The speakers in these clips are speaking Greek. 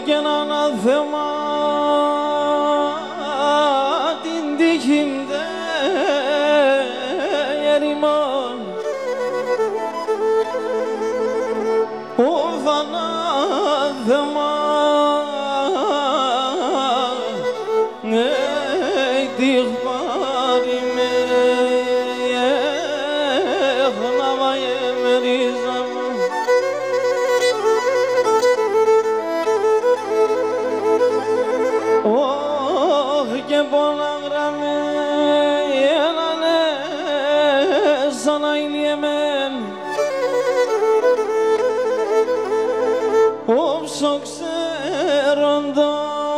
genana θέμα την τύχη ερημών ο βανάδεμα τυχπάρι με έχναβα εμερίζα μου όχι και πολλά γραμμή έλανε σαν να ηλιεμέν όψο ξέροντο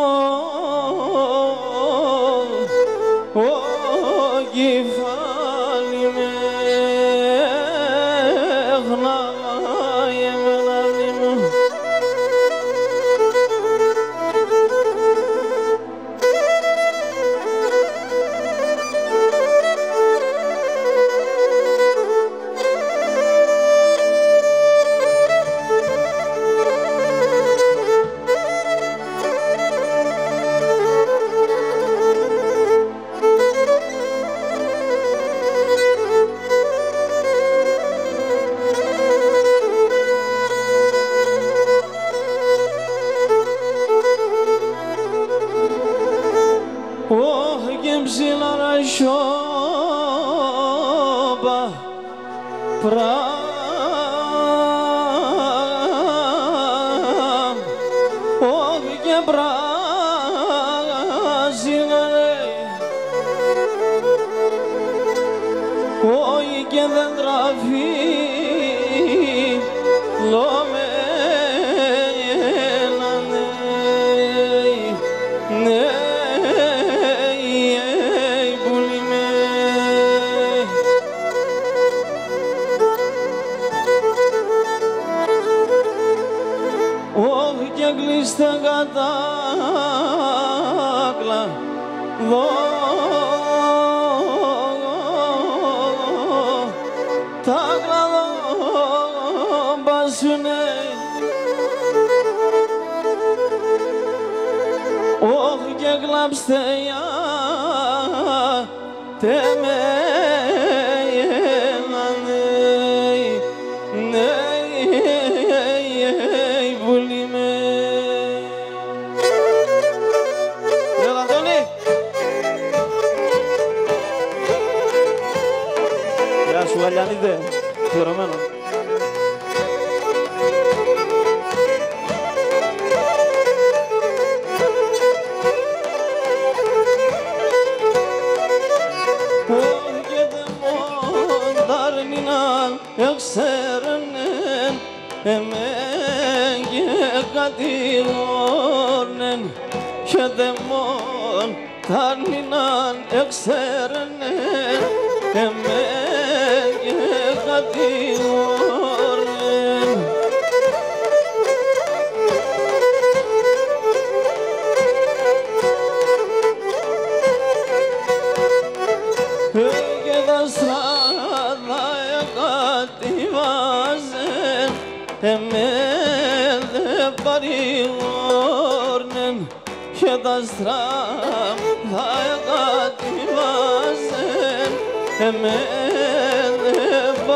ο κεφάλι με εχνάει εμένα μου όχι και ψηλά σιώπα όχι και πράσινα όχι και δέντρα φυλλωμένα όχι και κλείστα κατάκλα τα κλαδόμπασουνε όχι και κλάψτε για τεμένα σου Γαλιανίδε, φιερωμένο. Πόγεται μοντάρνιναν εξέρνεν εμέν και κατηγόρνεν και μοντάρνιναν εξέρνεν εμέν και κατηγόρνεν και τα στράδα εκατηβάζεν εμέν δε παρηγόρνεν και τα στράδα εκατηβάζεν εμέν δε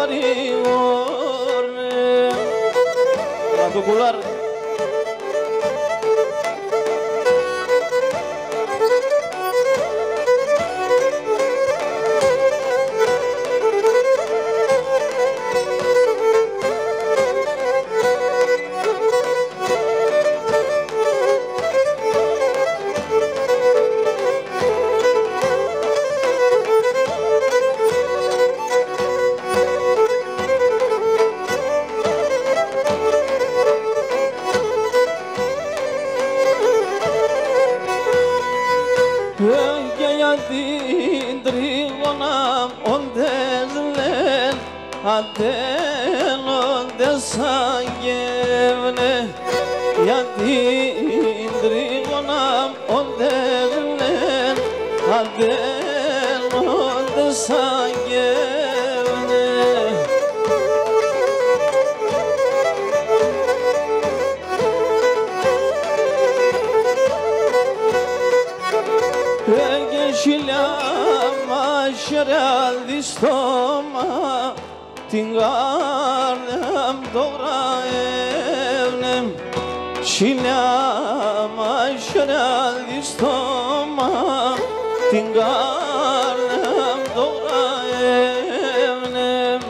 παρηγόρνεν να το κουλάρ και για την τρίγωνα όντες λένε αντένοντες αγγεύνε για την τρίγωνα όντες λένε αντένοντες αγγεύνε şerel distoma tingarnem dobra evnem Şinama şerel distoma tingarnem dobra evnem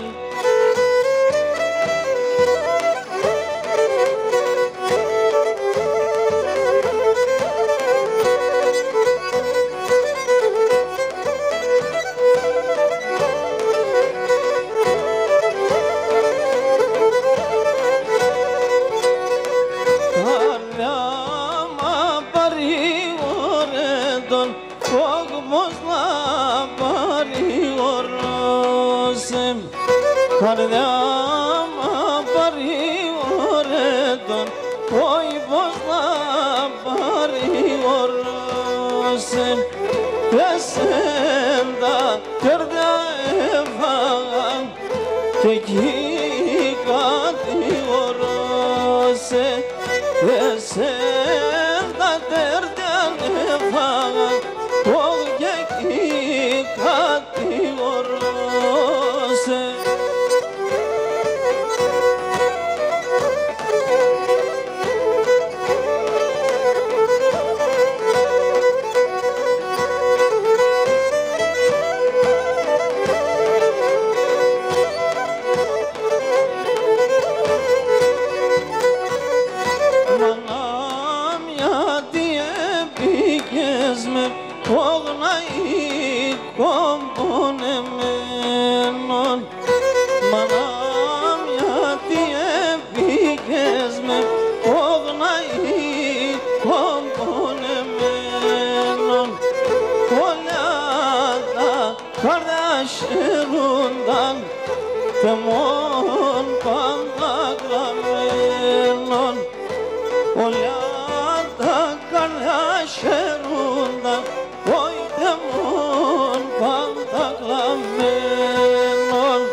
Kardama bari oredon, oy bozla bari orosem, sen da kerde falan, teki kati orose, sen da kerde falan, ol teki kati orose. Manam ya diye bir gezme Oğnayı komponemenon Kolada kardeşlerinden Temon pandaklamenon Kolada kardeşlerinden Oy temon pandaklamenon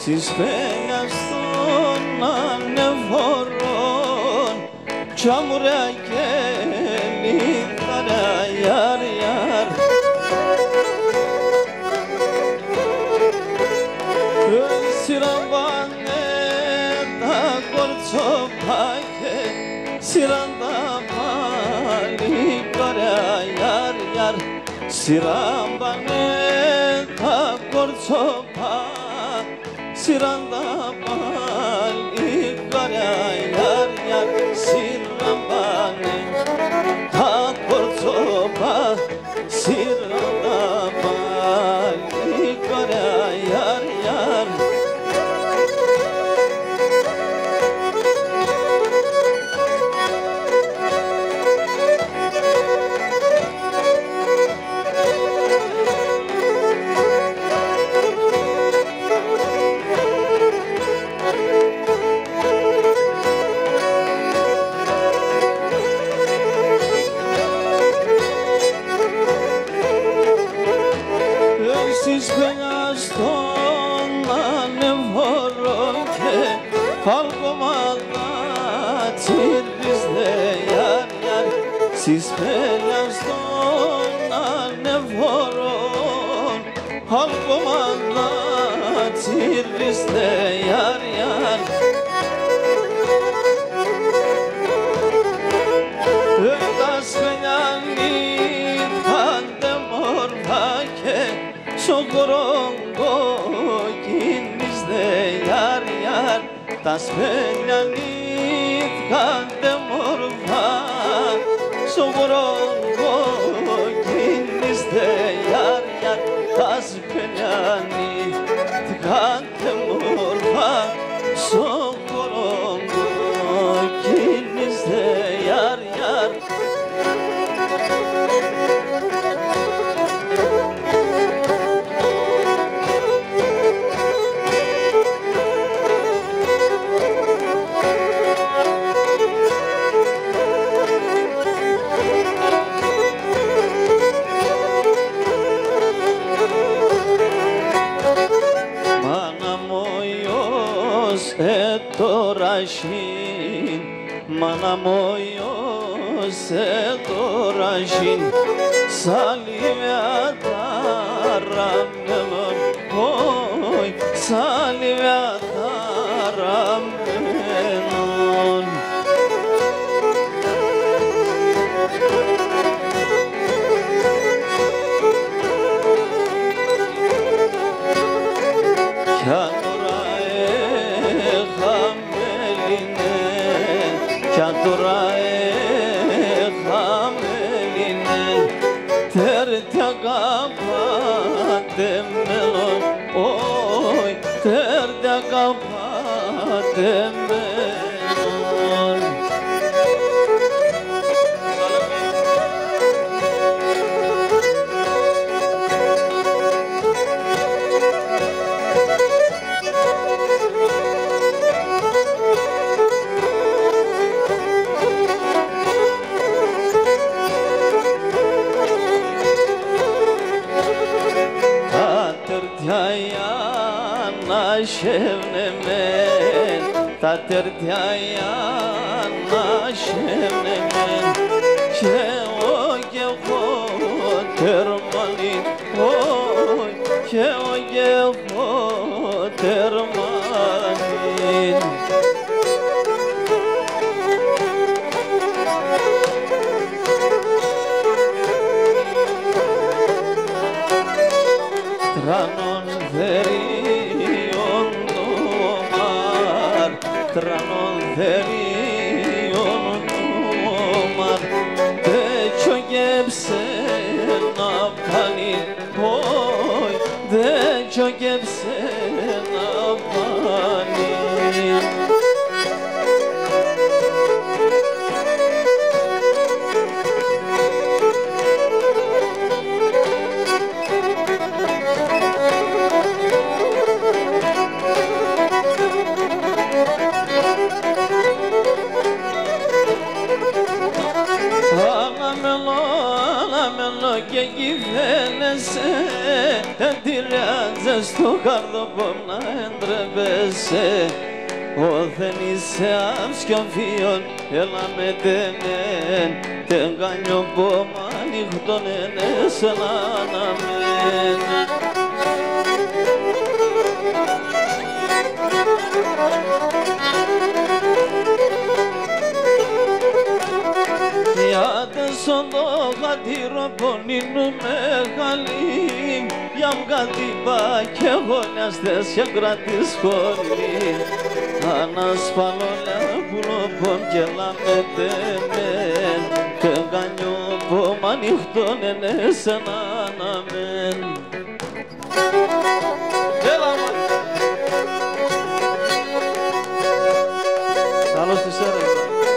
Siz beyazdan annevorun çamura gelinlere yar yar Siravane da korço pake Siranda mali kore yar yar Siravane da korço pake Siranda mali kore yar yar Siravane da korço pake Siranda mali kore yar yar Siz beyazdan annevorun Halkımada tirizde yar yar Siz beyazdan annevorun Halkımada tirizde yar yar Das benyani pandemor vake Sokorongo kinizde yar yar Tas penyanit kandemor vake Sokorongo kinizde yar yar Tas penyanit kandemor vake Sokorongo kinizde yar yar Etorashin, mana moyos etorashin, salivataram nemon, oy salivataram nemon. Kanturae hameline tertagapa temelon oy tertagapa temelon Şevnemen, taterdiyana şevnemen, Keo geho termalin, oy, keo geho termalin. Tranon verion domar, tranon verion domar, de çögebsen apalin, oy, de çögebsen apalin. μες στο καρδοπό να εντρέπεσαι. Όταν είσαι αψιοφίον, έλα με τεμέν, τεν κάνιο πόμα νύχτον ενές αναμέν. Ιάτε στον το χατήρο πονήνου μεγάλη, για μκατύπα και γωνιαστές και κρατή σχολή. Ανασφαλώνε πουλοπών και λαμετεμέν, και κάνιο πόμα νύχτον ενές αναμέν. Έλα μόλι! Καλώς της έρευνα.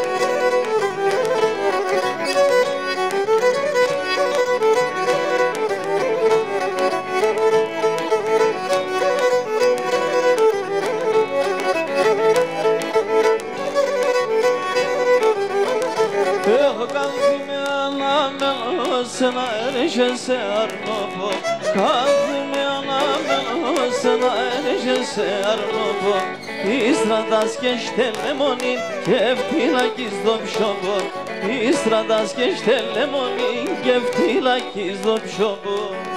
Έχω κάθομαι ανάμελος να έρχεσαι αρνοπό, κάθομαι ανάμελος να έρχεσαι αρνοπό. Ίστρατας και στελεμονή και φτύλακης το ψωμό, Ίστρατας και στελεμονή και φτύλακης το ψωμό.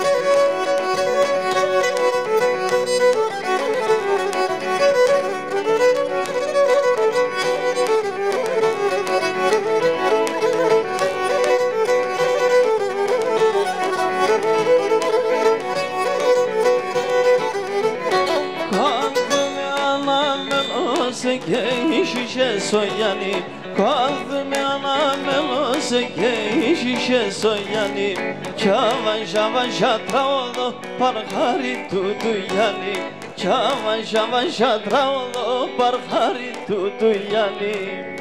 Και ίσχυσε στο Γιάννη, κάθομαι ανάμελος και ίσχυσε στο Γιάννη, κι άβαζα τραόδο παρχάρι του Γιάννη, κι άβαζα τραόδο παρχάρι του Γιάννη.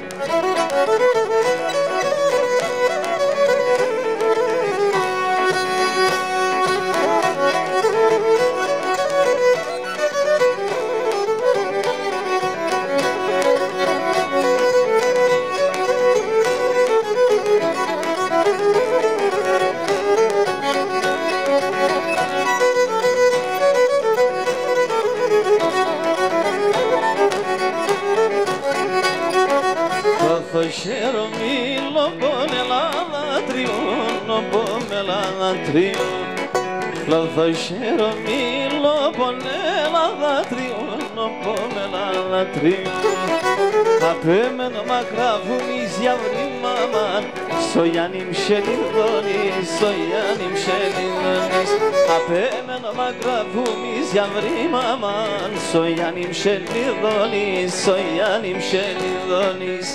Χαίρο μήλο πονελάδα τριώνω πομελάδα τριώνω. Χαίρο μήλο πονελάδα τριώνω πομελάδα τριώνω. Απέμενο μακρά βουνίζια βρήμαμαν, στο Γιάννη μσελιδόνης, στο Γιάννη μσελιδόνης. Απέμενο μακρά βουνίζια βρήμαμαν, στο Γιάννη μσελιδόνης, στο Γιάννη μσελιδόνης.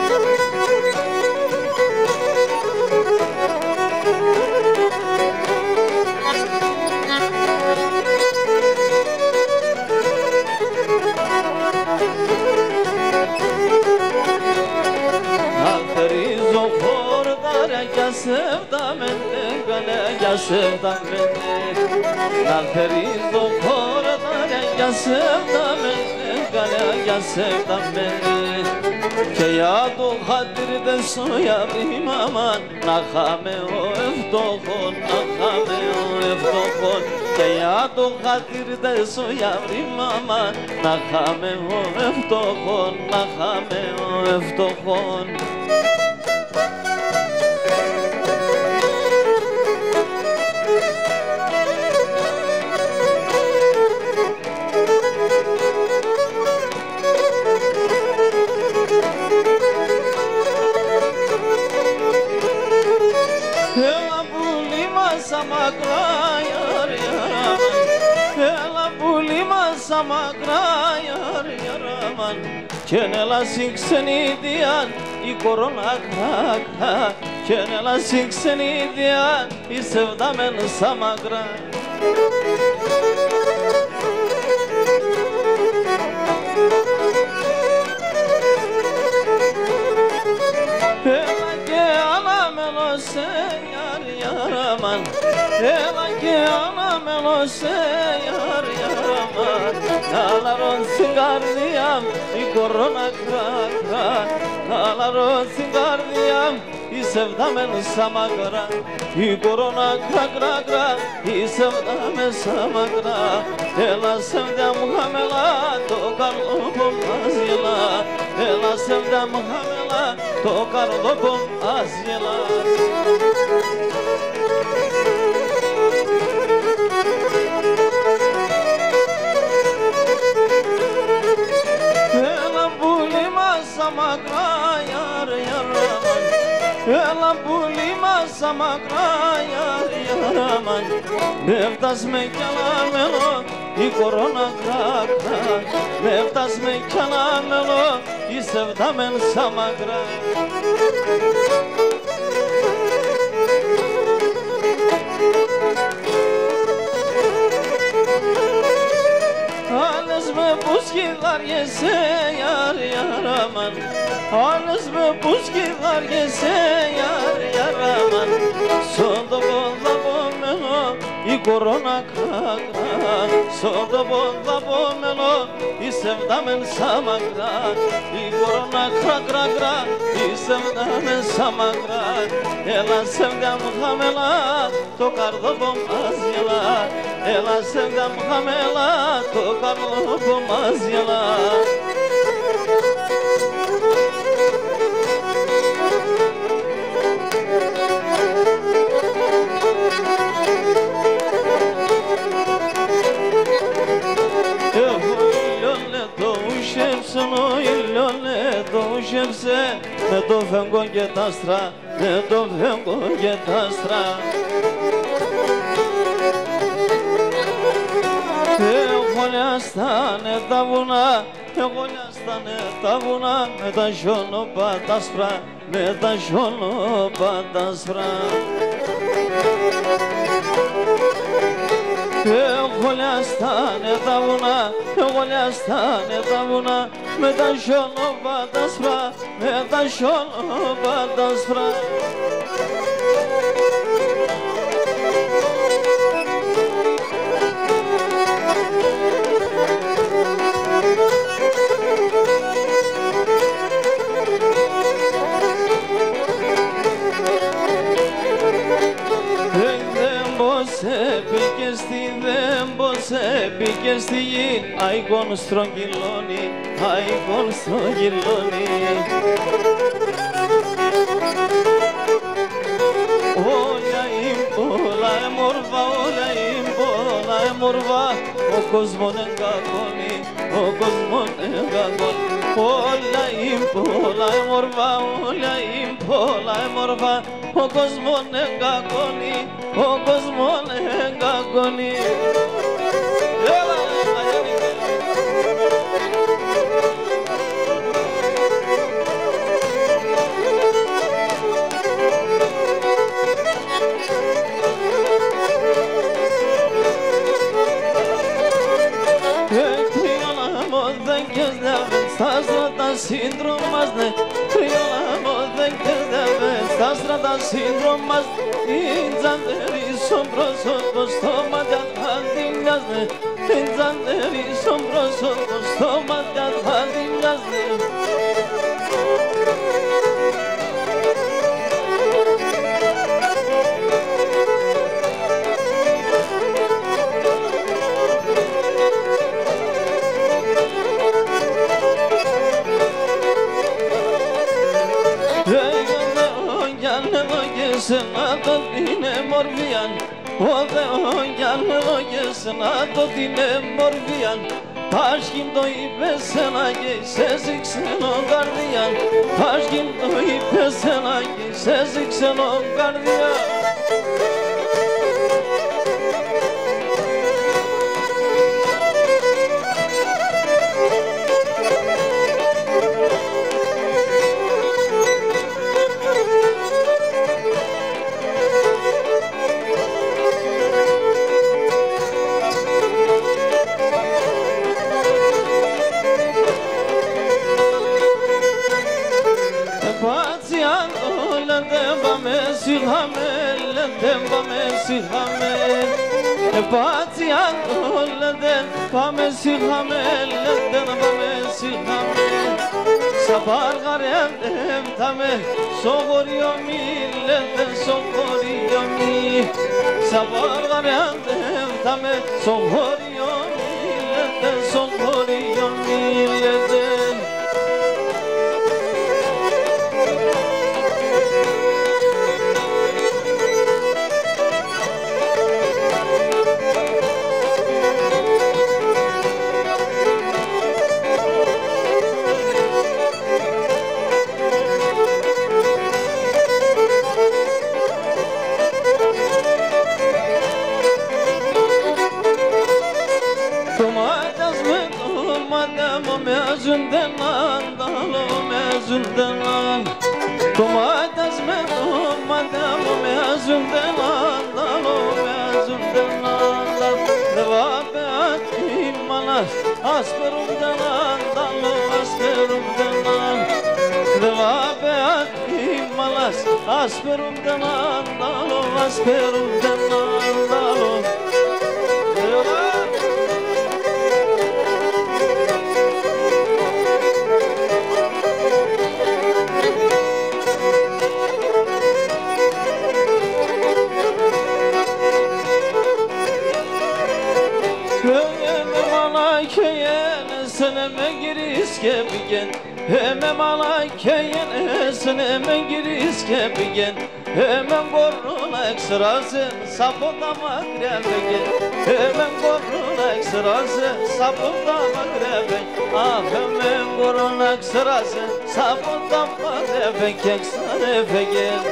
Αλτερίζω χορδάρια κι ασεύταμενε, καλέ κι ασεύταμενε. Αλτερίζω χορδάρια κι ασεύταμενε, καλέ κι ασεύταμενε. Και για το χατήρι δεν σώια βρήμαμαν, να χάμε ο ευτόχον, να χάμε ο ευτόχον. Και για το χατήρι δεν σώια βρήμαμαν, να χάμε ο ευτόχον, να χάμε ο ευτόχον. Έλα πουλί μας αμακρά, έλα πουλί μας αμακρά, κι έλα ξενίδιαν η κορώνα κρακά, κι έλα ξενίδιαν η σεβδαμέν σαμακρά. Έλα και ανάμελος έλα και ανάμελος καλαρών στην καρδιά η κορώνα κρακά, καλαρών στην καρδιά η σεβδάμεν σα μακρά. Η κορώνα κρακρακρά, η σεβδάμεν σα μακρά. Έλα σεβδιά μου χαμελά, το καρδόπο μας γελά. Έλα σεβδιά μου χαμελά, το καρδόπο μας γελά. Έλα πουλί μας μακρά, αman Neftas me kalamelo I korona krakra Neftas me kalamelo I sevdamen samagra Ales me buskilar yese yar yaraman Ales me buskilar yese yar yaraman Sodo bolla bomelo I korona krakra Sodo bolla bomelo I sevdamen samagra I korona krakra I sevdamen samagra Ela sevdam hamela To kardobom azjela Ela sevdam hamela To kardobom azjela Με το φεγγό και τα άστρα, με το φεγγό και τα άστρα. Εγώ λιάστανε τα βουνά, εγώ λιάστανε τα βουνά, με τα σιόνοπα τα άσπρα, με τα σιόνοπα τα άσπρα. Εγώ λιάστανε τα βουνά, εγώ λιάστανε τα βουνά, με τα σιόνοπα τα άσπρα, με τα σιόνοπα τα άσπρα. Πήγε στη γη, αηγόν στρογγυλώνει, αηγόν στρογγυλώνει. Όλα πολλά εμόρβα, όλα πολλά εμόρβα, ο κόσμος εγκαγώνει, ο κόσμος εγκαγώνει. Όλα πολλά εμόρβα, όλα πολλά εμόρβα, ο κόσμος εγκαγώνει, ο κόσμος εγκαγώνει. Σύνδρομας, ναι, κρυόλαμο δεν κερδεύε στα στρατά σύνδρομας την τζαντερή στον πρόσωπο στο μάτια θα την μοιάζνε την τζαντερή στον πρόσωπο στο μάτια θα την μοιάζνε. Να το την εμορφίαν, ο Θεός για λέω και να το την εμορφίαν. Πάσχην το είπε σένα και σε ξένο καρδιάν, πάσχην το είπε σένα και σε ξένο καρδιάν. Πάμε σιγά με, λέτε να πάμε σιγά με. Sapar garem tame soğuruyor millete soğuruyor mi Sapar garem tame soğuruyor millete soğuruyor millete Mezundan andalo mezundan Tomatas me tomatam mezundan andalo mezundan Devabat imanas asperumdan andalo asperumdan Devabat imanas asperumdan andalo asperumdan andalo Seneme giriz kebigen Hemen alakkeyen seneme giriz kebigen Hemen korun ekstrasın sapıda magrevegen Hemen korun ekstrasın sapıda magrevegen Ah hemen korun ekstrasın sapıda magrevegen Keksan efegen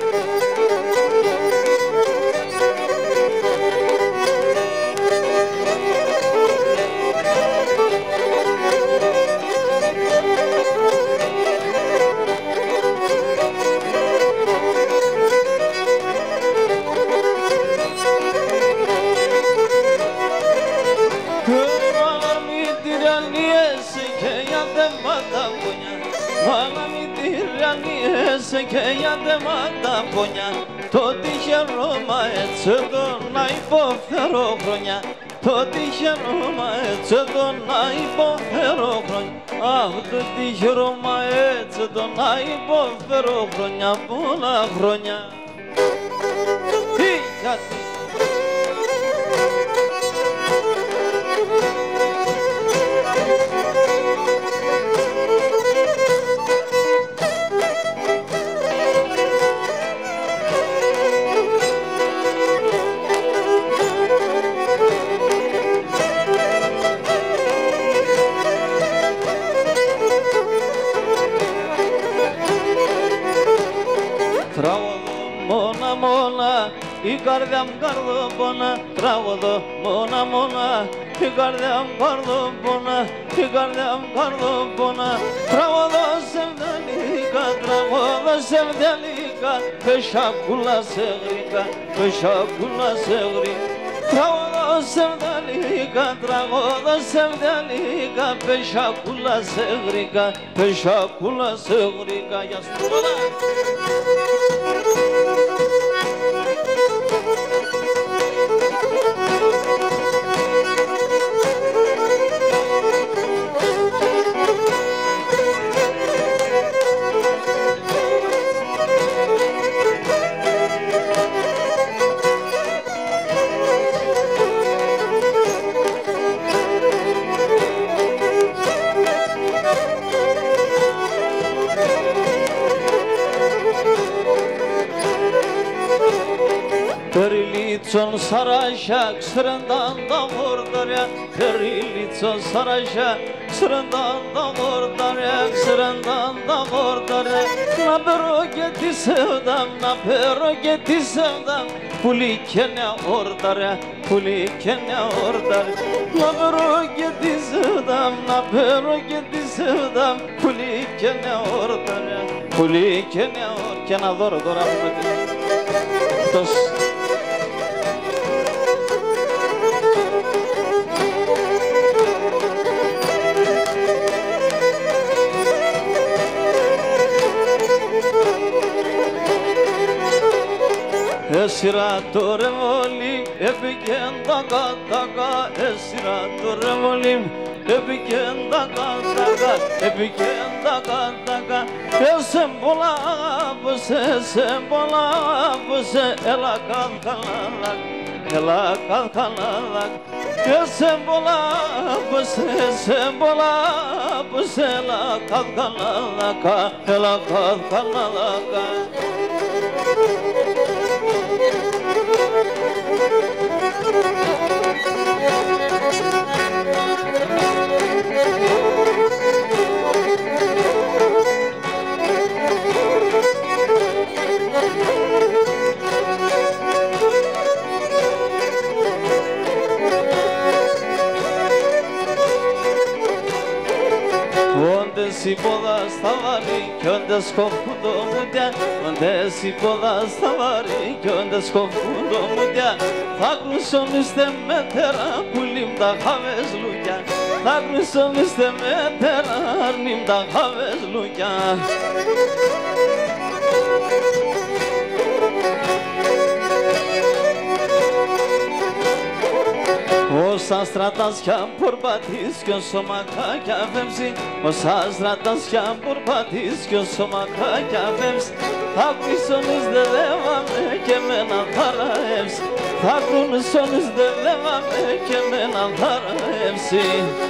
Seke yade mata ponya Toti Roma et sedona ipofero kronya Toti Roma et sedona ipofero kronya Ah toti Roma et sedona ipofero kronya Pula kronya Hi jati I gardem gardo bona, travodo mona mona. I gardem gardo bona, I gardem gardo bona. Travodo sevdelika, peşa kula segrika, peşa kula segri. Travodo sevdelika, travodo sevdelika, peşa kula segrika, peşa kula segrika. Yastura. Перилицон сарашак сырындан да гордаря Перилицон сарашак сырындан да гордаря Сырындан да гордаря На берогети sevdam, na berogeti sevdam Pulikene ordarya, pulikene ordarya Na berogeti sevdam, na berogeti sevdam Pulikene ordarya, pulikene ordarya Kena dora dora Tos Esiratore volim, epiken daga daga. Esiratore volim, epiken daga daga. Επικέντα κατάκα Εσεμπολάβωσε Έλα καθκαλάδακ Έλα καθκαλάδακ Εσεμπολάβωσε Έλα καθκαλάδακ Έλα καθκαλάδακ Onde si poda stavari, che onde sconfudo mutea Onde si poda stavari, che onde sconfudo mutea Taklu son isteme tera, kulim da havez lukia Taklu son isteme tera, arnim da havez lukia Όσα στρατάσια πορπατής κι όσο μακάκια φεύγει Όσα στρατάσια πορπατής κι όσο μακάκια φεύγει Θα κρυσώνεις δε δεύαμε και μένα θα ραεύσει Θα κρυσώνεις δε δεύαμε και μένα θα ραεύσει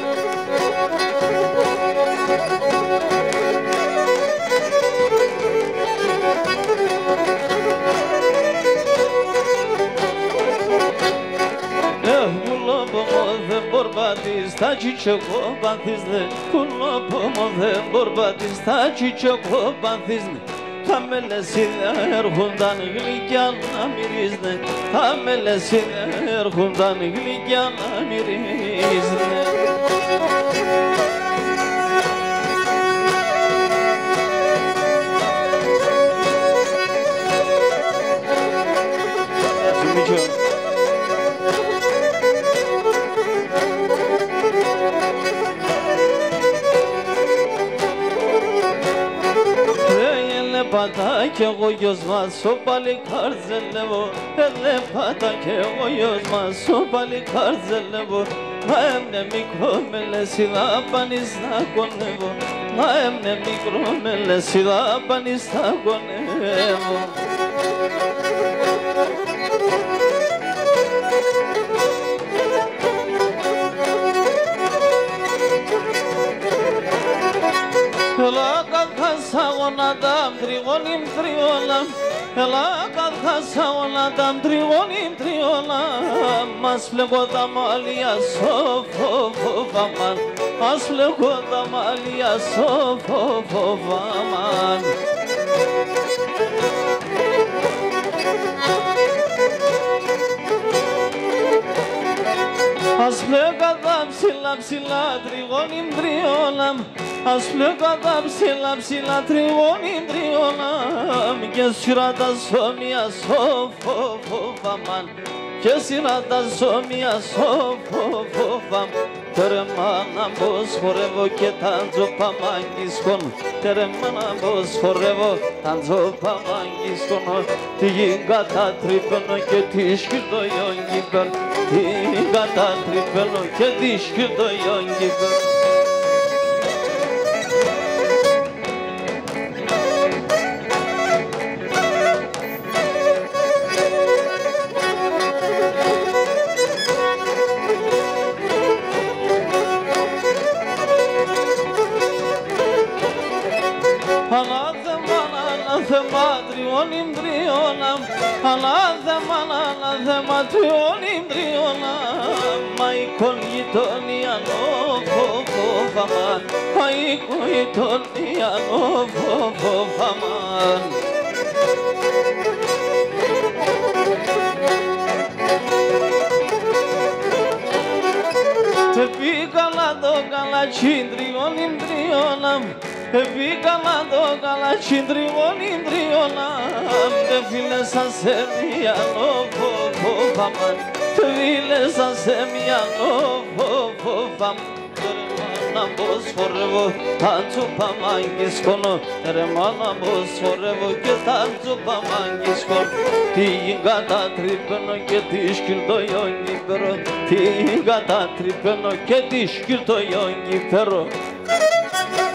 Borbatis, taci chocobatisne, kulopomode borbatis, taci chocobatisne. Tamele sider hundan glikyan amirizne, tamele sider hundan glikyan amirizne. Pata ke koyozma sopali karzelevo Elle pata ke koyozma sopali karzelevo Naemne mikromele sida panista konevo Naemne mikromele sida panista konevo Sagon adam trigonim triolam Ela kadha sagon adam trigonim triolam Masplego damalia sof aman Masplego damalia sof aman Asplego adam sila trigonim triolam Asplego adam sila trigonim triolam Και σειρά σώμια σοφοβαμάν Και σειρά σώμια σοφοβαμάν Τερεμάνα πως χορεύω και τάντζω παμάγγισκον Τερεμάνα πως χορεύω τάντζω παμάγγισκον Τι γη κατατρίπαινω και τι σκυρτω ιόγγιπερ Τι κατατρίπαινω και τι σκυρτω ιόγγιπερ Τριγώνιμ τριώναμ, ανάθεμα τριγώνιμ τριώναμ Μα η κολγητώνια νοφοβαμάν, μα η κολγητώνια νοφοβαμάν Πήγαλα το καλατσίν τριώνιμ τριώναμ Πήγαλα το καλατσίν τριώνιμ τριώναμ Δε φίλεσα σε μια νοφοβαμάν Φίλεσα σε μια νοφοβαμάν Τερεμάνα πως χορεύω τάντσο παμάγγισκονο Τερεμάνα πως χορεύω και τάντσο παμάγγισκονο Τι κατατρίπαινω και τι σκυρτω ιόγγιπερο Τι κατατρίπαινω και τι σκυρτω ιόγγιπερο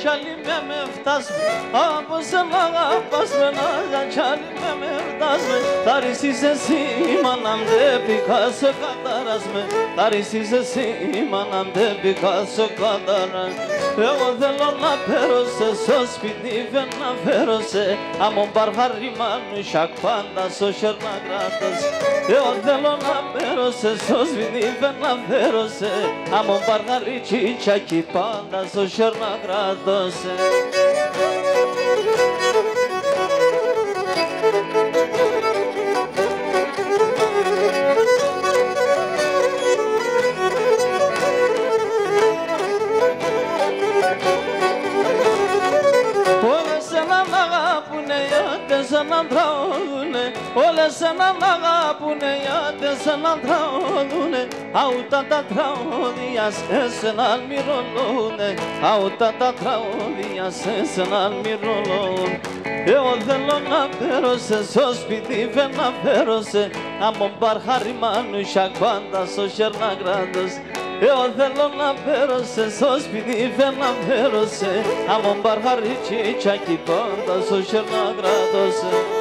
κι άλλοι με φτάσμε. Από σένα αγαπάσμε να κι άλλοι με φτάσμε. Θα ρίσεις εσύ μάνα δεν πικάσω κατάρασμε. Θα ρίσεις εσύ μάνα δεν πικάσω κατάρασμε. Εγώ θέλω να φέρω σε στο σπίτι να φέρω σε αμον παρχάρι μάνου σακ πάντα στο Σερναγράτος. Εγώ θέλω να φέρω σε στο σπίτι να φέρω σε αμον παρχάρι τσιτσάκι πάντα στο Σερναγράτος. Έναν τραώδουνε, όλες έναν αγαπουνε, γιατί σ' έναν τραώδουνε. Αούτα τα τραώδια σε σέναν μυρολούνε, αούτα τα τραώδια σε σέναν μυρολούνε. Εγώ θέλω να φέρω σε στο σπίτι να φέρω σε αμον παρχάρι μάνου σακ πάντα στο Σερναγράτος. Εγώ θέλω να φέρω σε στο σπίτι να φέρω σε αμον παρχάρι τσιτσάκι πάντα στο Σερναγράτος.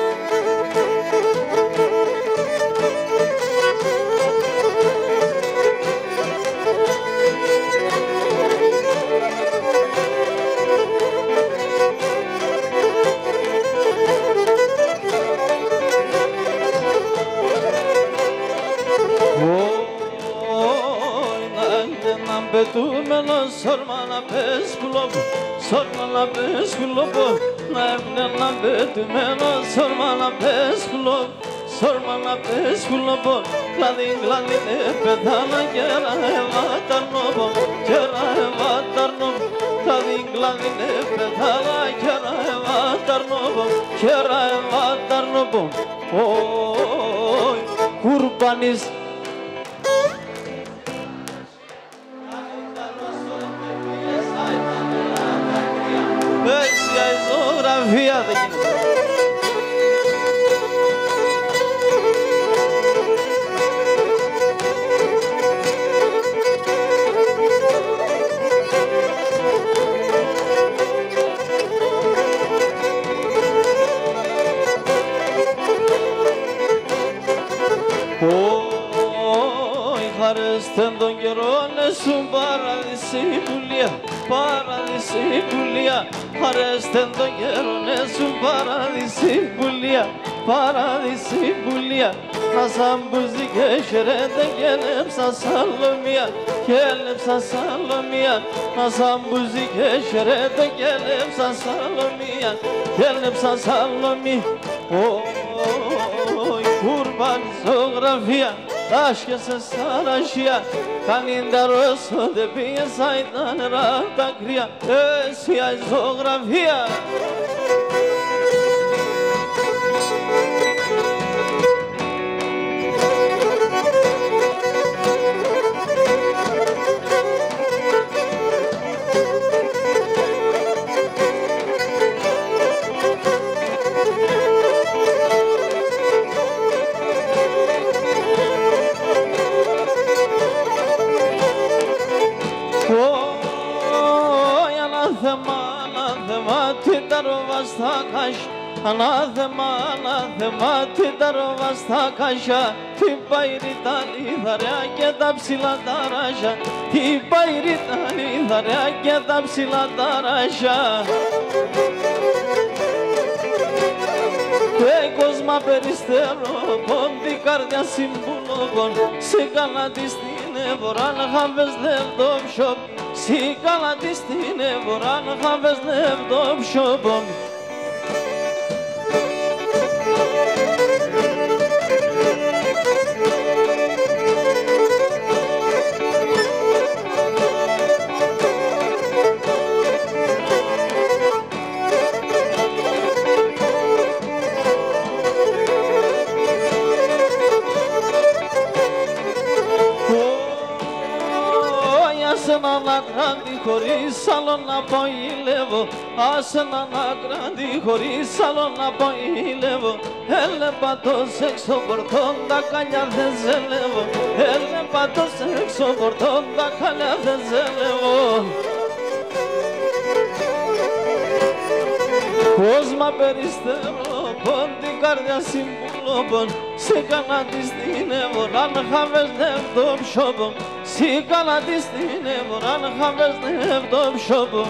Πετούμενο σόρμα να πες κουλόπο, σόρμα να πες κουλόπο. Να έμεινε να πετούμενο σόρμα να πες κουλόπο, σόρμα να πες κουλόπο. Κλάδι κλάδι ναι πεθάνα κέρα εβάταρνοπο, κέρα εβάταρνοπο. Κλάδι κλάδι ναι πεθάνα κέρα εβάταρνοπο, κέρα εβάταρνοπο. Ωι κουρπανής. Ζωγραφία δεν γίνεται. Χαρέστεν τον καιρό σου παραδεισή πουλία, παραδεισή πουλία. Χαρέστεν τον καιρό σου παραδεισή πουλία, παραδεισή πουλία. Να σαν μπουζί και χαιρέτε και έλεψα σαλομία, και έλεψα σαλομία. Να σαν μπουζί και χαιρέτε και έλεψα σαλομία, και έλεψα σαλομία. Ωι κουρμπάν ζωγραφία. Άσχεσαι σαν αχία, κανίντα ρώσο δεν πήγες τα νερά τα κρύα. Εσύ η ζωγραφία. Ανάθεμα, ανάθεμα, την τα ρόβα στα κασιά. Την παϊρή τα λιδαριά και τα ψηλά τα ράζια. Την παϊρή τα λιδαριά και τα ψηλά τα ράζια. Κόσμα περιστέρω, πόντι καρδιά συμπουλόγων. Σήκανα της στην Εβοράν, χαβες λεπτό ψόπ. Σήκανα της στην Εβοράν, χαβες λεπτό ψόπ. Χωρίς άλλο να ποηλεύω, άσε να ανακράνει χωρίς άλλο να ποηλεύω. Έλεπα το έξω πορτών, τα καλιά δεν ζελεύω. Έλεπα το έξω πορτών, τα καλιά δεν ζελεύω. Cosma peristero, ponti cardia simbolo, si cana distine, voran haves dev dom shobo, si cana distine, voran haves dev dom shobo.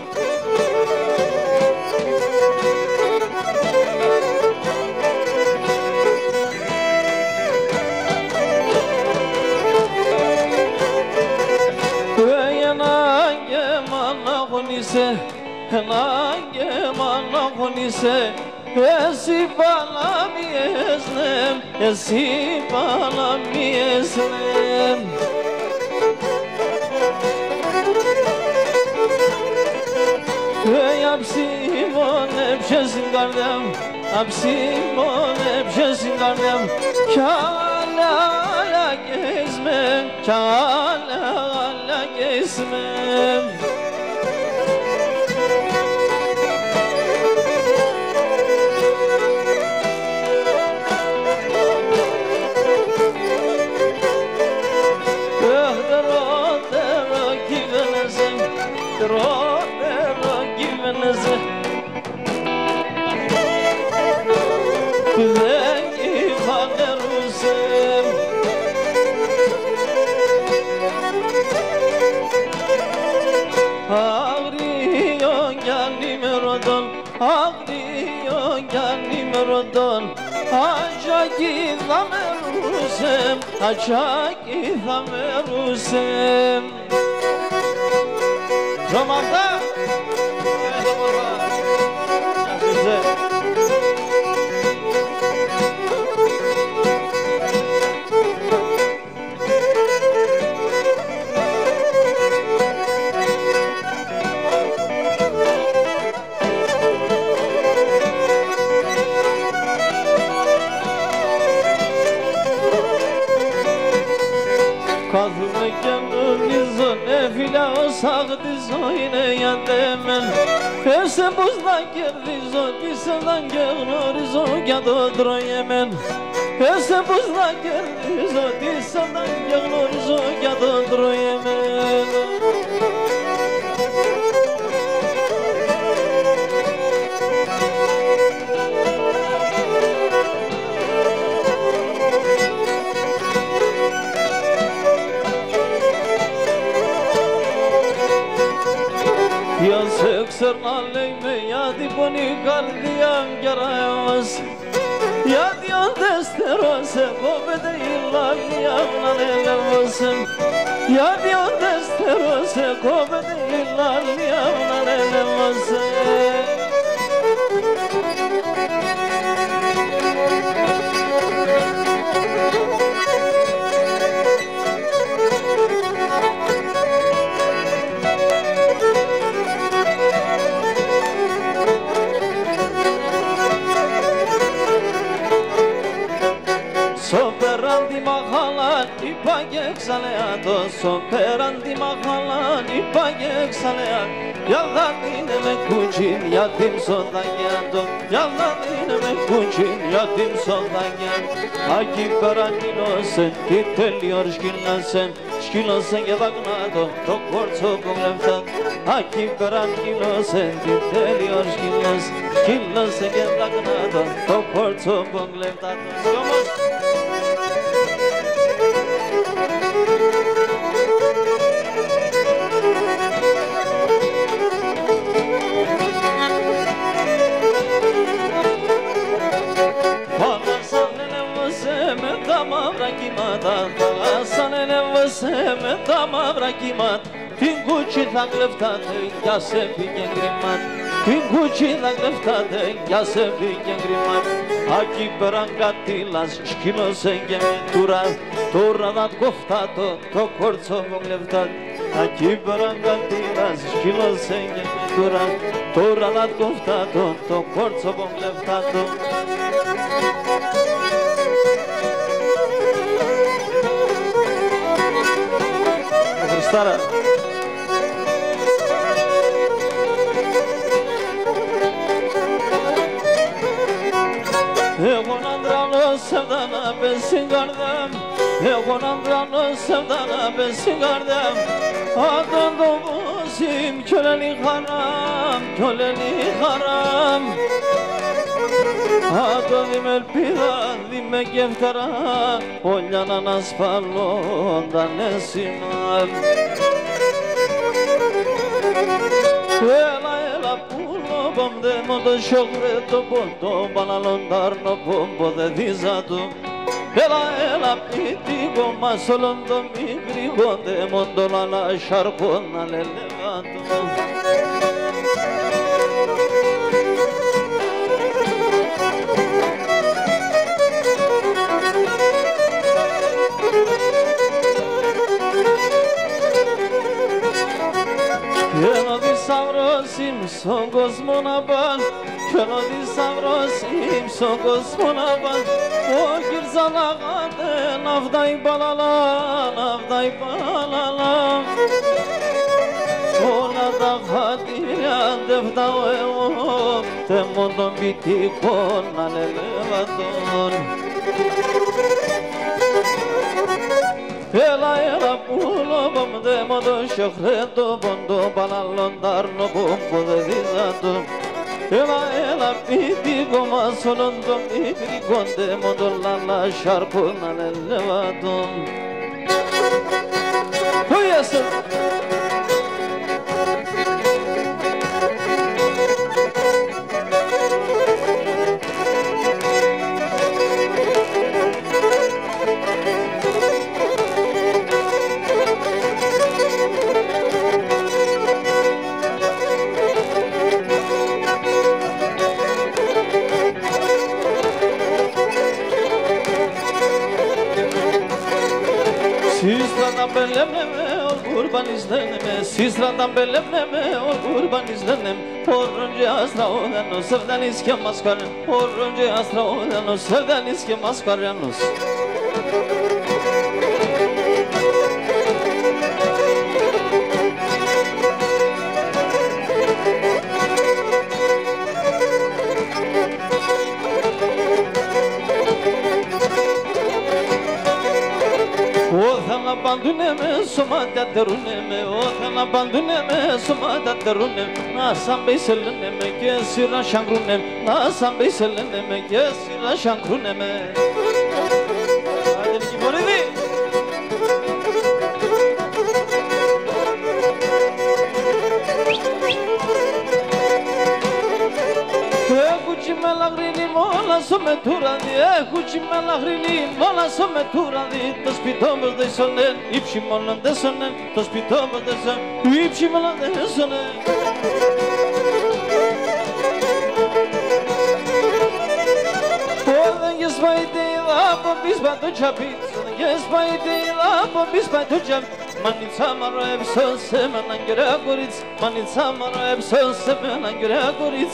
Nange mana konise esi bana mi esnem esi bana mi esnem Hey apsimon hepşesin gardem apsimon hepşesin gardem Kala gezmem kala gezmem Acaki zamerusem Romanda Sağdizoyne yandemen Ese buzdan gerdizo Disadan gegnorizo Gadodro yemen Ese buzdan gerdizo Disadan gegnorizo Gadodro yemen Sernaleyme yadi poni gardiyan garayamaz Yadi on desterose Bobede illaliyam nanelemasem Yadi on desterose Bobede illaliyam nanelemasem Soperandi mahalan ipayek salean Yaladine me kuchin yatim soldanyado Yaladine me kuchin yatim soldanyan Aki peraninosen titelior şkilnasen Şkilnasen gevagnado tokorco kongleftat Aki peraninosen titelior şkilnasen Şkilnasen gevagnado tokorco kongleftat Somos Tama vrakimat Tinguci la greftate Ya se fie ngrimat Tinguci la greftate Ya se fie ngrimat Aki perangati las Shkino se ngementura Torra dat koftato To korco vongleftat Aki perangati las Shkino se ngementura Torra dat koftato To korco vongleftato Stara Egon andrano sevdana besin gardem Egon andrano sevdana besin gardem Adın doğu Savrossim köleni haram Adovim el pira dime geftara Oljana nas palonda nesimam Ela pulo bom de modo shokreto bondo Balalondar no bombo de dizado Ela pitigo masolondo mi grigonde mondo la sharpona le levanto Keno di savrosim son gosmonaban Keno di savrosim son gosmonaban O girzalağade navday balala Ola da hadiyan defdao Temondon biti konna lelevadon Ela pulo bom de modo shokreto bondo Balalondar no bombo de dizado Ela piti goma solondo mi brigonde modo la sharpona lelevado Oh yes Sizradan belemleme ol kurban izleneme Sizradan belemleme ol kurban izlenem Porunca asra olan o sevden iske maskaryan Porunca asra olan o sevden iske maskaryanus Abandoneme, somada deruneme, otan abandoneme, somada derunem. Nasam beyseleneme, gesira şangrunem. Nasam beyseleneme, gesira şangruneme. Hadi ki bolidi. Mola someturandi, melagrini, mola someturandi. To spitomos de sonen, ipshimolon de sonen. To spitomos de sonen, ipshimolon de sonen. Oden yesvaite la pobisba do chapit, yesvaite la pobisba do chapit. Manitsa maro evson semen angere goritz, manitsa maro evson semen angere goritz.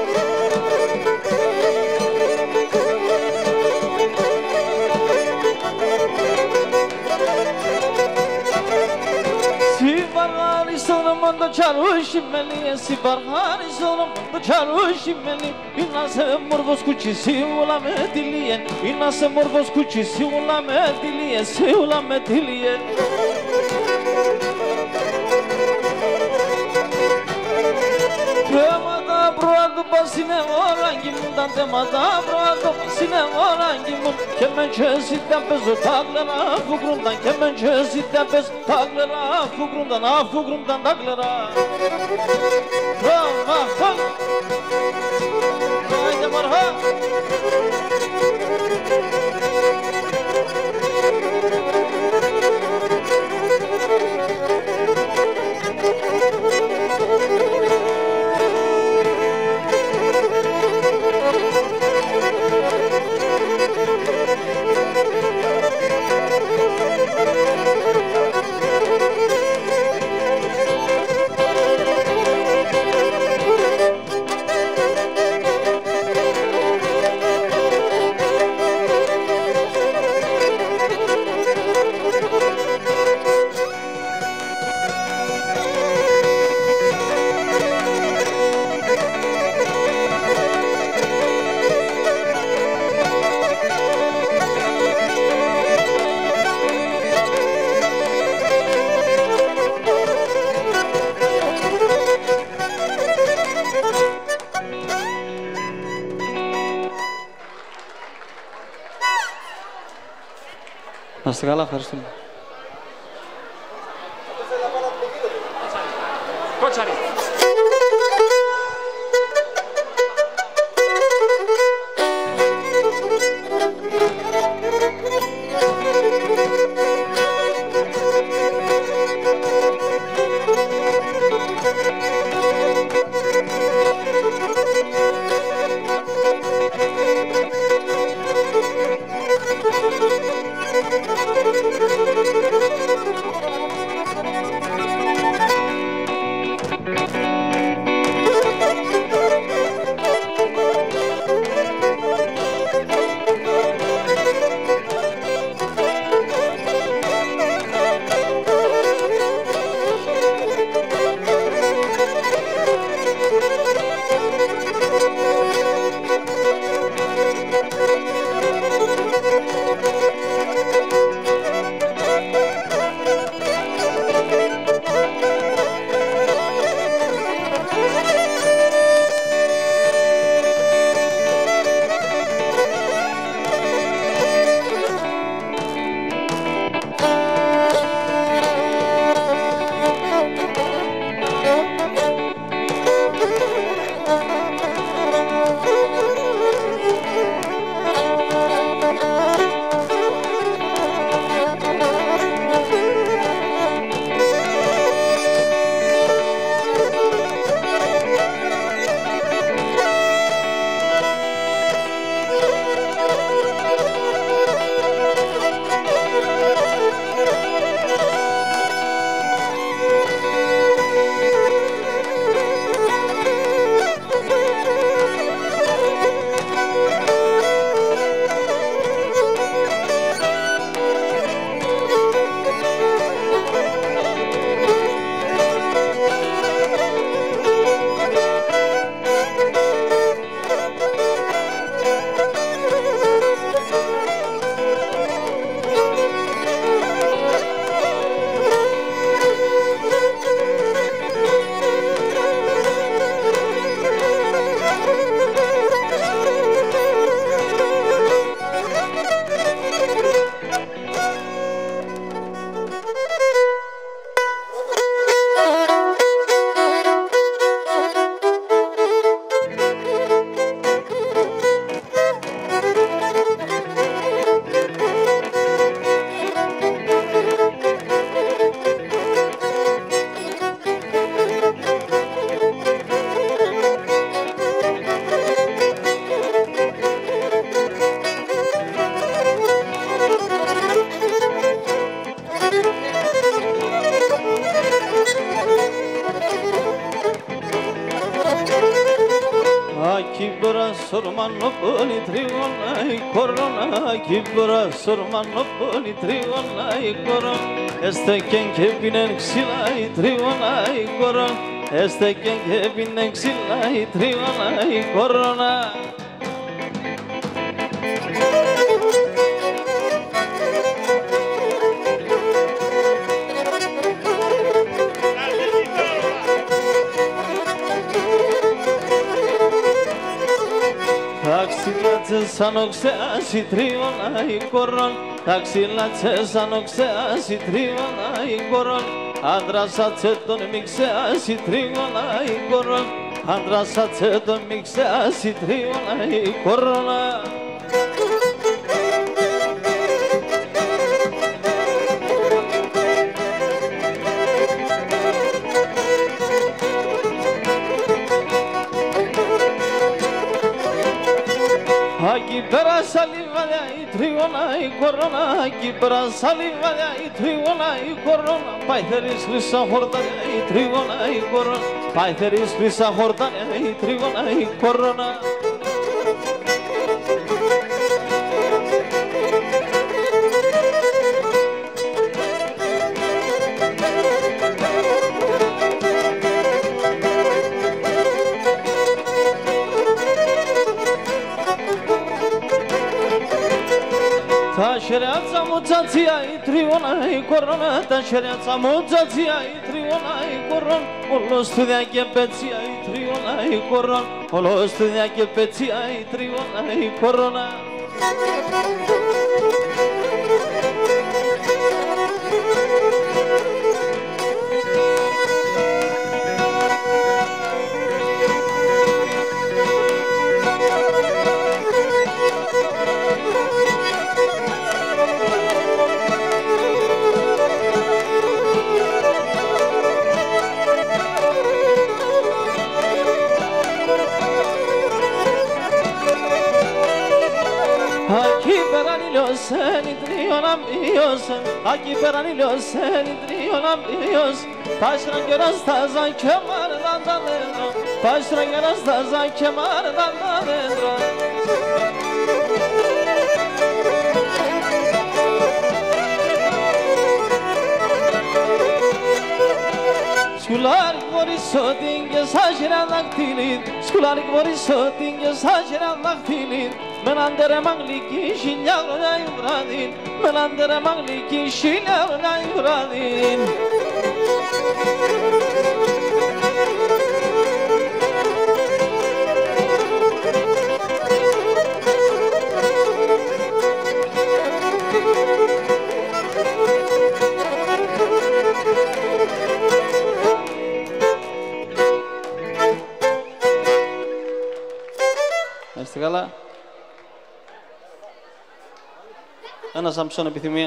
Sibargari solomando charushimeli, sibargari solomando charushimeli. Inase morbos kuchisi ulametiliye, inase morbos kuchisi ulametiliye, si ulametiliye. Temada broado basine orangimundan temada broado basine orangimun kemençesi tempezo taglara fugrundan kemençesi tempezo taglara fugrundan taglara Rama tag Haydi marha Να είστε καλά, ευχαριστούμε. Κότσαρη. Sormanopoli trionai corona, kibra sormanopoli trionai coron. Este quien que vine exilai trionai coron. Este quien que vine exilai trionai corona. Sanoxeasi trionai coron, taxilace sanoxeasi trionai coron, andrasaceton mixeasi trionai coron, andrasaceton mixeasi trionai corona. Aquí para saliva y tribuna y corona, aquí para saliva y tribuna y corona, paitheris lisa jordania y tribuna y corona, paitheris lisa jordania y tribuna y corona. Ta şeriatsa mutsatsiya i tribuna i corona, ta şeriatsa mutsatsiya i tribuna i coron, olo studia che pezzia i tribuna i coron, olo studia che pezzia i tribuna i corona. περανιλιώσεν, η τρίωνα μειώσεν, ακεί περανιλιώσεν, η τρίωνα μειώσεν. Taşra görastazan kemardan da dendra, taşra görastazan kemardan da dendra. Skularik vorisotinge sajiran laktilit, skularik vorisotinge sajiran laktilit. Men andere mangliki shinyaruna yuradin, men andere mangliki shinyaruna yuradin. Είστε καλά. Ένα Σαμψόν επιθυμία.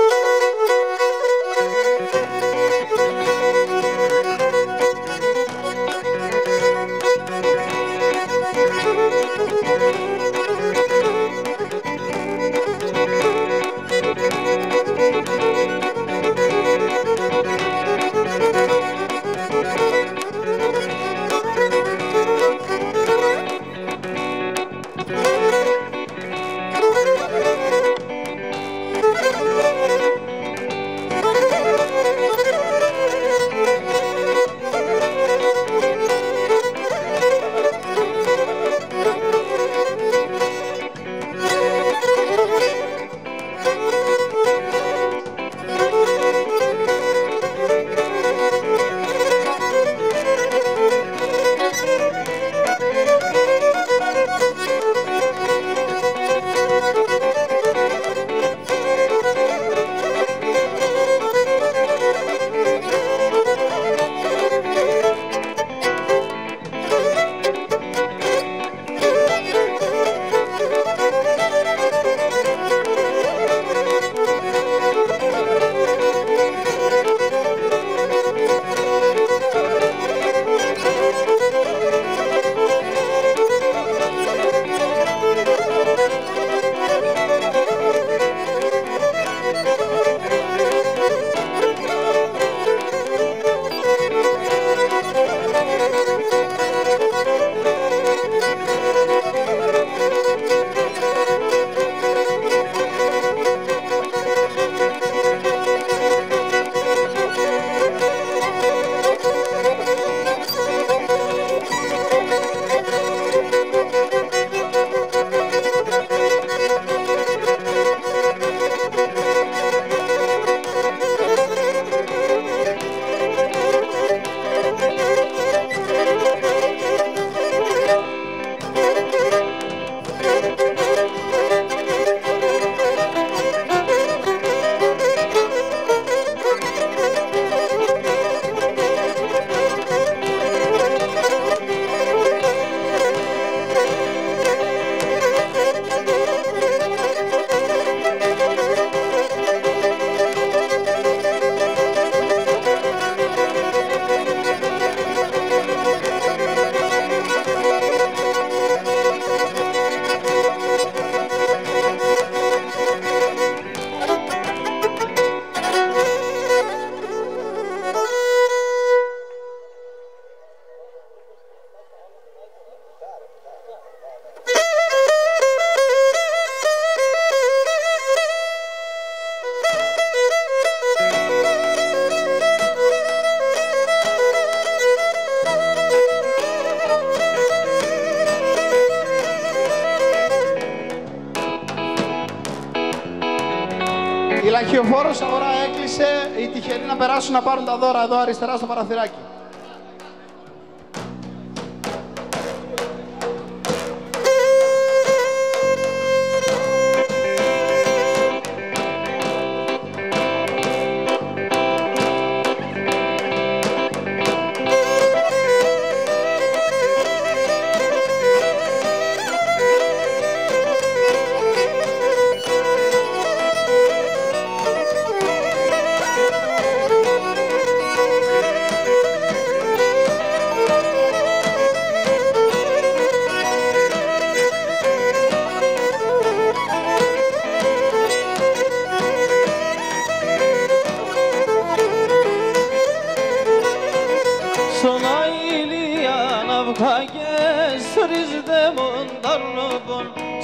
Η Λαχιοφόρος αγορά έκλεισε, οι τυχεροί να περάσουν να πάρουν τα δώρα εδώ αριστερά στο παραθυράκι.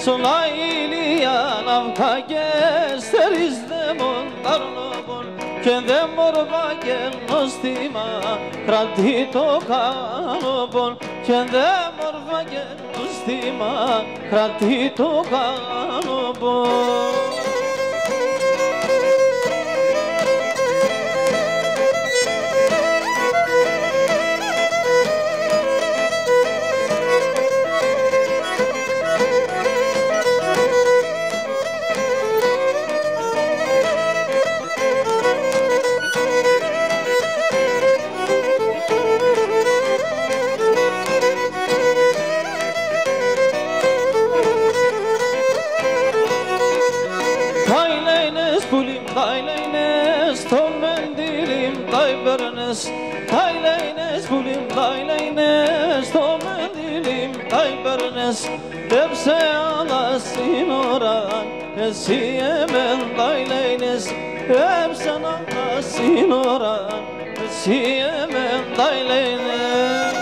Sola ilian avka gesteris demon darnobon Che demor vagen nostima Kratito kanobon Che demor vagen nostima Kratito kanobon Dayleynes tom mendilim daybernes Dayleynes bulim dayleynes tom mendilim daybernes Depse alasın oran esiyemen dayleynes Depse alasın oran esiyemen dayleynes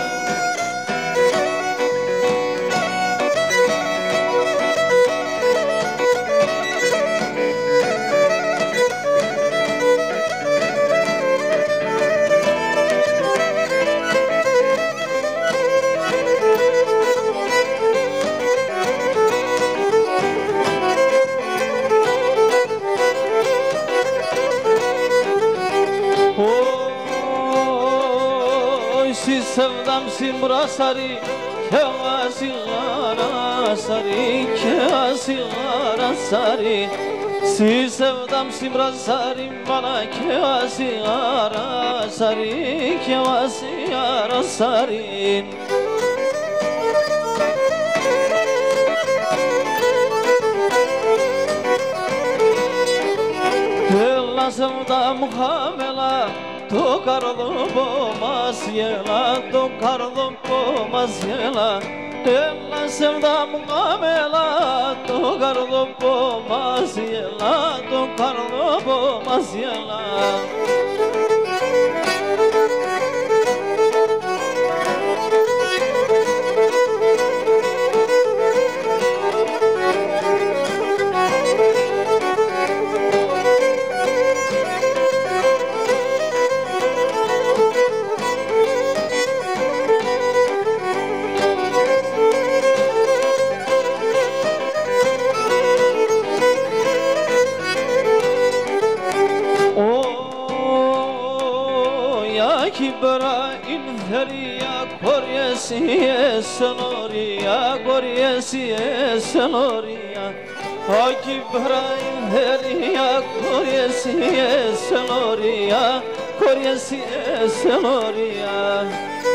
Sevdam simra sari, keva sigara sari, keva sigara sari. Si sevdam simra sari, bana keva sigara sari, keva sigara sari. Bella sevdam hamela. Tocarlo pomasiela, tocarlo pomasiela, ela sevda muamela, tocarlo pomasiela, tocarlo pomasiela. Kibra inferia Coriesie sonoria Coriesie sonoria Kibra inferia Coriesie sonoria Coriesie sonoria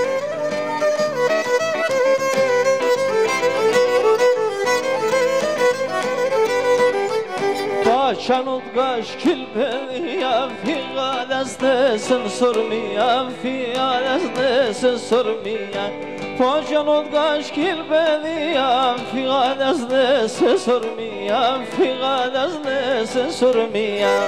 Çanut gaş kilpeya figadesdesin sormaya figadesdesin sormaya Çanut gaş kilpeya figadesdesin sormaya figadesdesin sormaya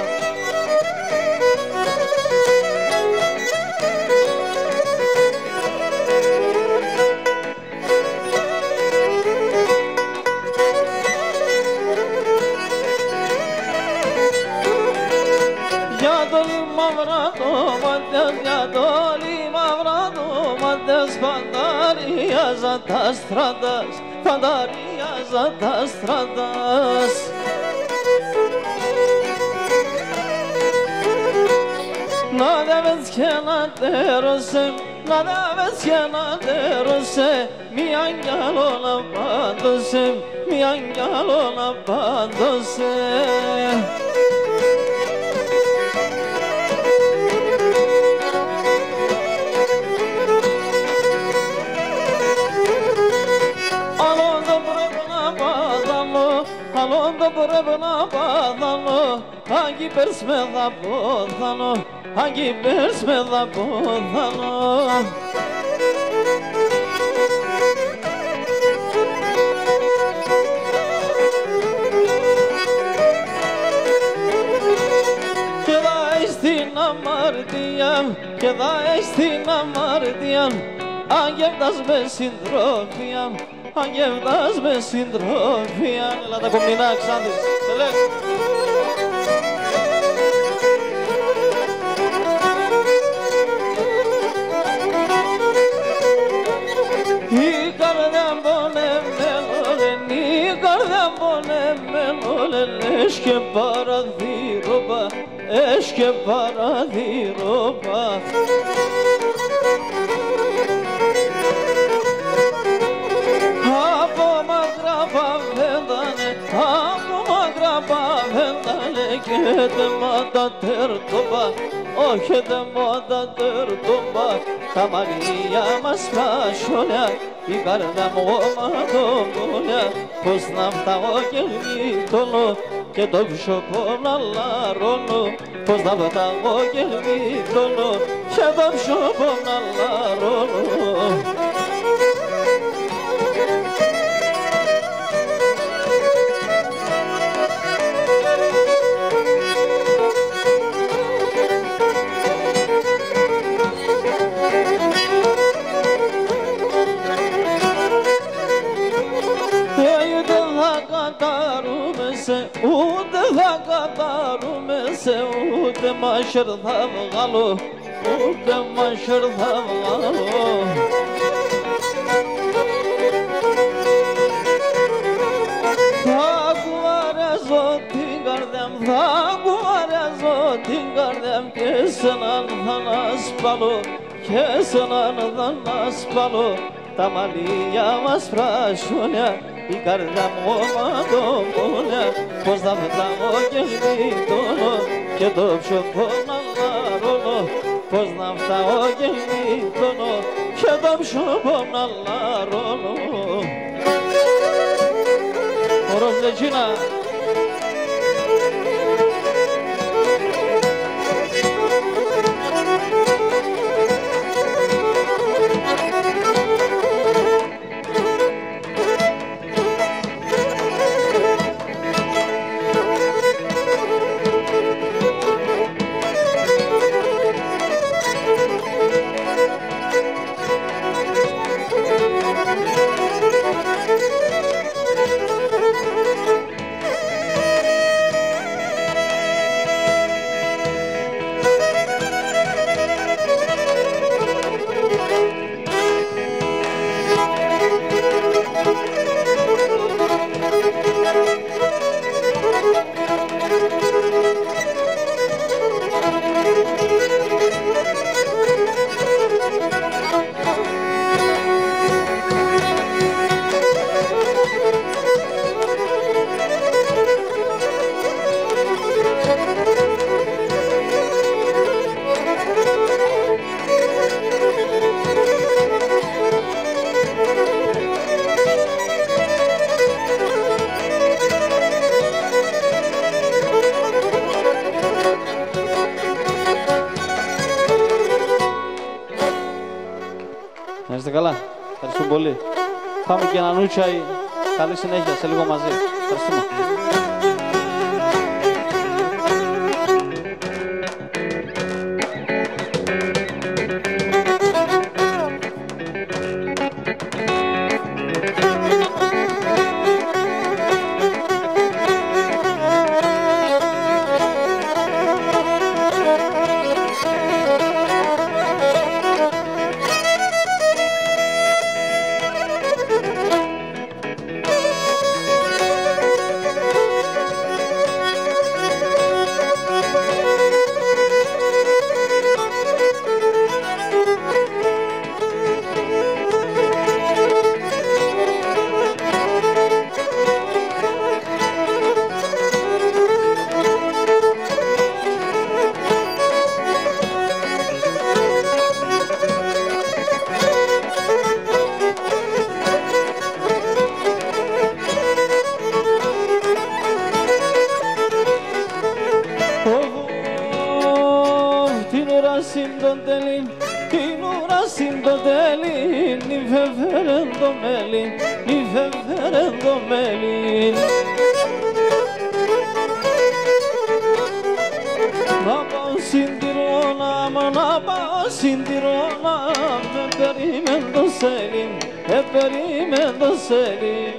Pandarias atastradas, pandarias atastradas. Nada vez que naderose, nada vez que naderose, mi angelo lavandose, mi angelo lavandose. Alonda brebna badano, hangi persmeda bodano, hangi persmeda bodano. Queda estina mardian, ayer das besindrofiam, αγεύτας με συντροφία. Έλα τα κομνηνά Ξάνθης, τελέ. Η καρδιά πονεμένο λένε και παραδείρωπα, και παραδείρωπα. Από μακρά παβέντανε, και τεμάτα τερτοπα, όχι τεμάτα τερτοπα. Τα μαλλιά μας πασιόνια, η καρδιά μου ματωμόνια, πως να φτάω και γλίτωνω και το ψωπό να λαρώνω, πως να φτάω και γλίτωνω και το ψωπό να λαρώνω. Ούτε θα κατάρουμε σε, ούτε μάσερ θα βγάλω, ούτε μάσερ θα βγάλω. Θα κουβαρέζω την καρδιά μου, θα κουβαρέζω την καρδιά μου και σε έναν θα να σπάλω, και σε έναν θα να σπάλω. Τα μαλλιά μας πράσινια, η καρδιά μου ματωμόνια, πως θα πετάω και γλίτωνω και το ψωπό να λαρώνω, πως να φτάω και γλίτωνω και το ψωπό να λαρώνω. Ορός Λετσίνα. Να είστε καλά. Ευχαριστούμε πολύ. Πάμε και ένα νούτσαι. Καλή συνέχεια σε λίγο μαζί. Ευχαριστούμε. την ουρά συντοτέλει, νυφεφέρεν το μέλι, νυφεφέρεν το μέλι. Να πάω συντηρώνα, μα να πάω συντηρώνα, με περίμεν το σέλιν, περίμεν το σέρι.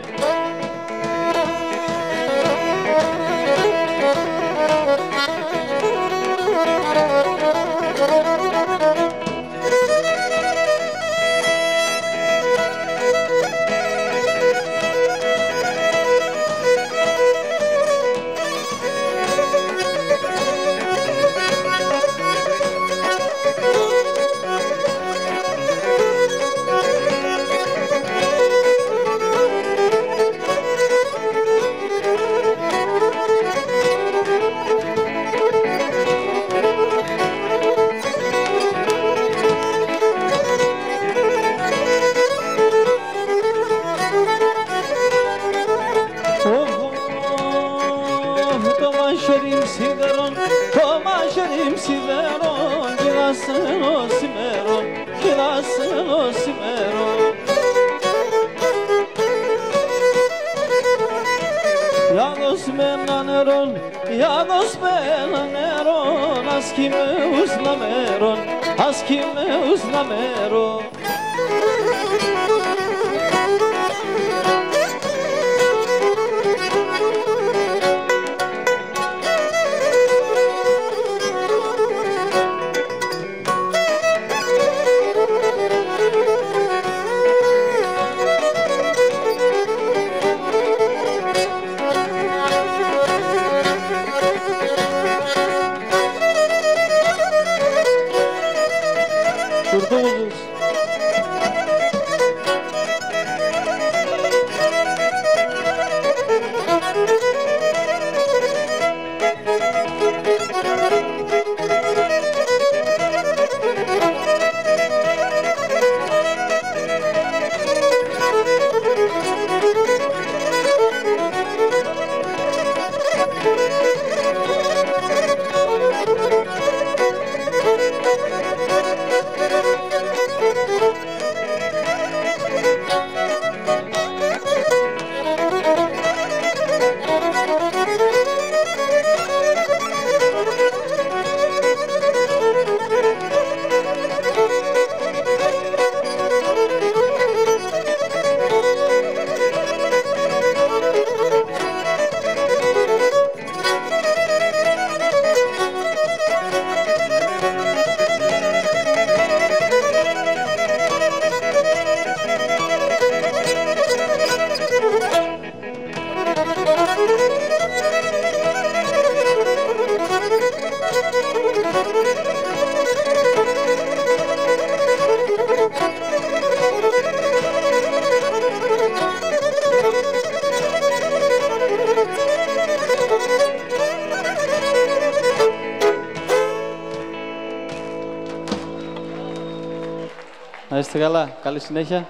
Να είστε καλά. Καλή συνέχεια.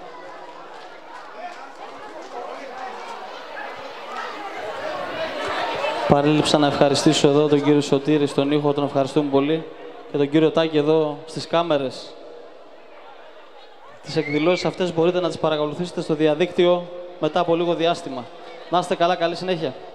Παρέλειψα να ευχαριστήσω εδώ τον κύριο Σωτήρη στον ήχο, τον ευχαριστούμε πολύ. Και τον κύριο Τάκη εδώ στις κάμερες. Τις εκδηλώσεις αυτές μπορείτε να τις παρακολουθήσετε στο διαδίκτυο μετά από λίγο διάστημα. Να είστε καλά, καλή συνέχεια.